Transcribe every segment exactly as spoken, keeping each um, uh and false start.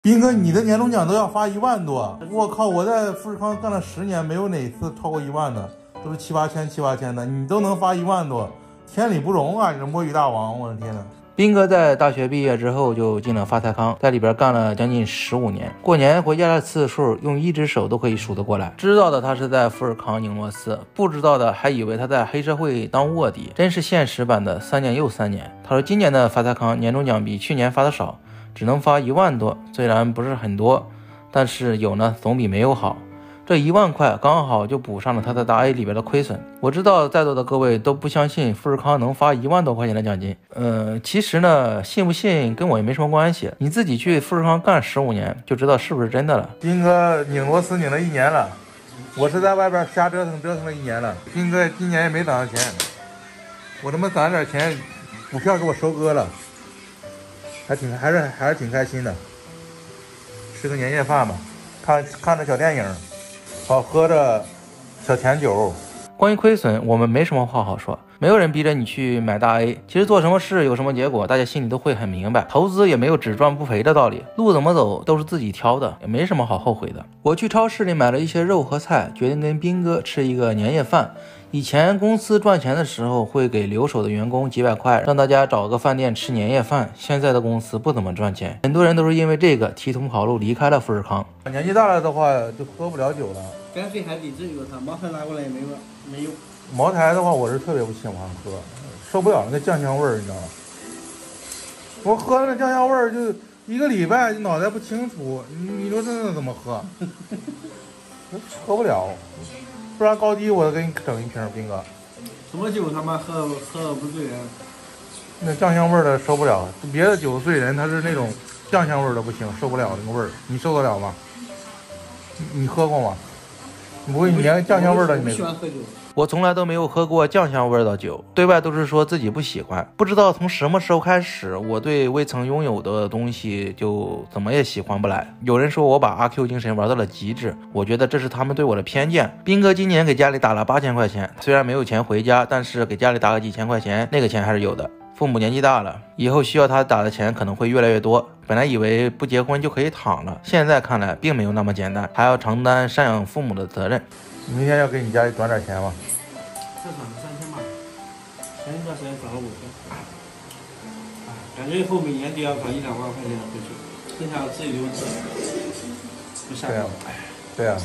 斌哥，你的年终奖都要发一万多，我靠！我在富士康干了十年，没有哪次超过一万的，都是七八千、七八千的，你都能发一万多，天理不容啊！你这摸鱼大王，我的天呐！ 斌哥在大学毕业之后就进了发财康，在里边干了将近十五年，过年回家的次数用一只手都可以数得过来。知道的他是在富士康拧螺丝，不知道的还以为他在黑社会当卧底，真是现实版的三年又三年。他说今年的发财康年终奖比去年发的少，只能发一万多，虽然不是很多，但是有呢总比没有好。这一万块刚好就补上了他在大 A 里边的亏损。我知道在座的各位都不相信富士康能发一万多块钱的奖金，呃，其实呢，信不信跟我也没什么关系，你自己去富士康干十五年就知道是不是真的了。 斌哥拧螺丝拧了一年了，我是在外边瞎折腾折腾了一年了。斌哥今年也没攒上钱，我他妈攒了点钱，股票给我收割了，还挺还是还是挺开心的。吃个年夜饭吧，看看着小电影。好喝着小甜酒。 关于亏损，我们没什么话好说，没有人逼着你去买大 A。其实做什么事有什么结果，大家心里都会很明白。投资也没有只赚不赔的道理，路怎么走都是自己挑的，也没什么好后悔的。我去超市里买了一些肉和菜，决定跟斌哥吃一个年夜饭。以前公司赚钱的时候会给留守的员工几百块，让大家找个饭店吃年夜饭。现在的公司不怎么赚钱，很多人都是因为这个提桶跑路离开了富士康。 年纪大了的话就喝不了酒了， 干脆还得自己喝，茅台拿过来也没味没用。 茅台的话我是特别不喜欢喝，受不了那个酱香味儿，你知道吗？我喝了那酱香味儿就一个礼拜，脑袋不清楚，你你说这怎么喝？我喝不了。不然高低我给你整一瓶，斌哥。 什么酒他妈喝喝不醉人？ 那酱香味儿的受不了，别的酒醉人，他是那种酱香味儿的不行，受不了那个味儿。你受得了吗？你, 你喝过吗？你不会，你连酱香味儿的你没？ 不喜欢喝酒。 我从来都没有喝过酱香味的酒，对外都是说自己不喜欢。不知道从什么时候开始，我对未曾拥有的东西就怎么也喜欢不来。有人说我把阿 Q 精神玩到了极致，我觉得这是他们对我的偏见。斌哥今年给家里打了八千块钱，虽然没有钱回家，但是给家里打个几千块钱，那个钱还是有的。父母年纪大了，以后需要他打的钱可能会越来越多。本来以为不结婚就可以躺了，现在看来并没有那么简单，还要承担赡养父母的责任。 明天要给你家里转点钱吗？ 这转了三千吧，前一段时间转了五千。感觉以后每年都要转一两万块钱回去，剩下的自己留着，不下手。 对呀、啊，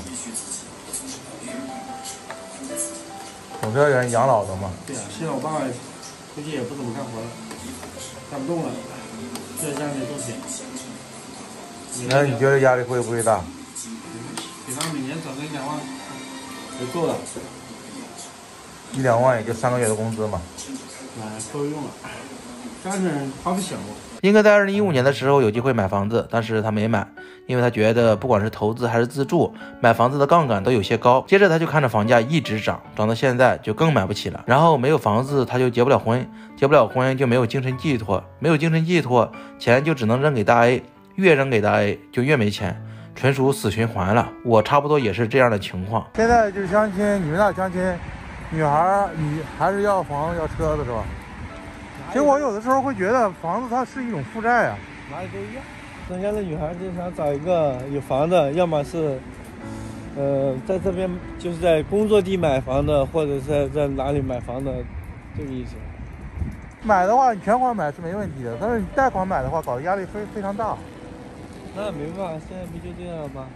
总是要人养老的嘛。 对呀、啊，现在我爸爸估计也不怎么干活了，干不动了，就在家里种田。 那你觉得压力会不会大？ 给他每年转个一两万就够了， 一两万也就三个月的工资嘛， 哎，够用了。家里人花不小。 斌哥在二零一五年的时候有机会买房子，但是他没买，因为他觉得不管是投资还是自住，买房子的杠杆都有些高。接着他就看着房价一直涨，涨到现在就更买不起了。然后没有房子他就结不了婚，结不了婚就没有精神寄托，没有精神寄托，钱就只能扔给大 A， 越扔给大 A 就越没钱。纯属死循环了，我差不多也是这样的情况。 现在就是相亲，你们那相亲，女孩你还是要房子要车子是吧？其实我有的时候会觉得房子它是一种负债啊， 哪里都一样。人家的女孩就想找一个有房的，要么是，呃，在这边就是在工作地买房的，或者是在哪里买房的，这个意思。 买的话你全款买是没问题的，但是你贷款买的话，搞得压力非非常大。 那没办法，现在不就这样吗？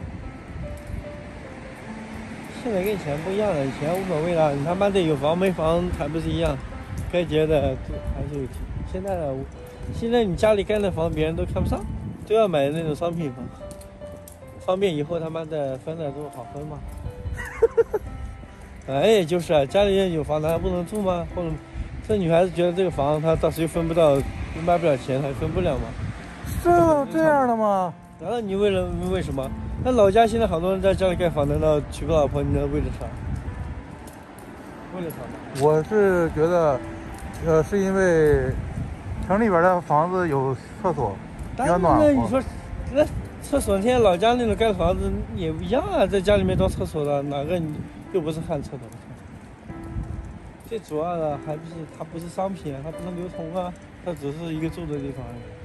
现在跟以前不一样了，以前无所谓了，你他妈的有房没房还不是一样，该结的还是有结。现在呢，现在你家里盖的房别人都看不上，都要买那种商品房，方便以后他妈的分的都好分嘛。哎，就是啊，家里人有房，他还不能住吗？或者这女孩子觉得这个房她到时候分不到，卖不了钱，还分不了吗？ 这这样的吗？ 难道你为了为什么？那老家现在好多人在家里盖房，难道娶个老婆你能为了啥？为了啥吗？ 我是觉得，呃，是因为城里边的房子有厕所，比较暖和。 那你说，那厕所现在老家那种盖的房子也不一样啊，在家里面装厕所的，哪个你又不是旱厕的？最主要的还不是它不是商品啊，它不能流通啊，它只是一个住的地方而已。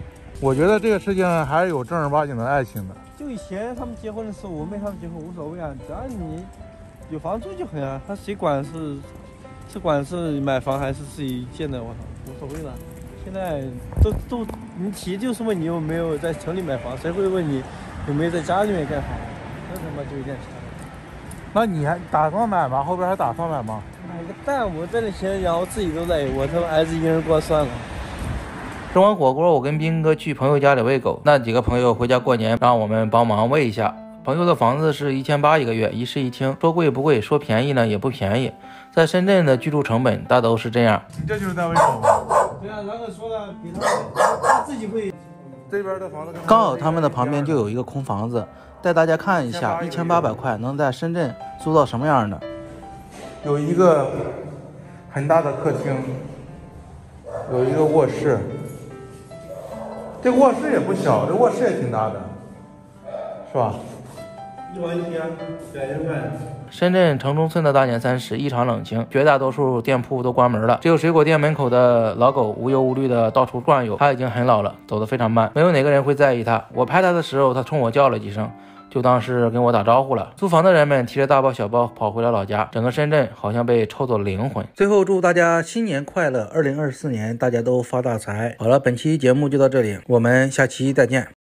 我觉得这个事情还是有正儿八经的爱情的。 就以前他们结婚的时候，我没他们结婚无所谓啊，只要你有房住就行啊，他谁管是是管是买房还是自己建的，我操，无所谓了。现在都都你提就是问你有没有在城里买房，谁会问你有没有在家里面盖房？这他妈就有点傻。 那你还打算买吗？后边还打算买吗？ 买个蛋，我挣的钱，然后自己都累，我他妈儿子一个人过算了。 吃完火锅，我跟斌哥去朋友家里喂狗。那几个朋友回家过年，让我们帮忙喂一下。朋友的房子是一千八一个月，一室一厅，说贵不贵，说便宜呢也不便宜。在深圳的居住成本大都是这样。 你这就是在喂狗吗？ 对啊，然后说了给他，他自己会。 这边的房子刚好他们的旁边就有一个空房子，带大家看一下，一千八百块能在深圳租到什么样的？ 有一个很大的客厅，有一个卧室。这个卧室也不小，这卧室也挺大的，是吧？ 一晚一天两千块。 深圳城中村的大年三十异常冷清，绝大多数店铺都关门了，只有水果店门口的老狗无忧无虑的到处转悠。它已经很老了，走得非常慢，没有哪个人会在意它。我拍它的时候，它冲我叫了几声，就当是跟我打招呼了。租房的人们提着大包小包跑回了老家，整个深圳好像被抽走了灵魂。最后祝大家新年快乐，二零二四年大家都发大财。好了，本期节目就到这里，我们下期再见。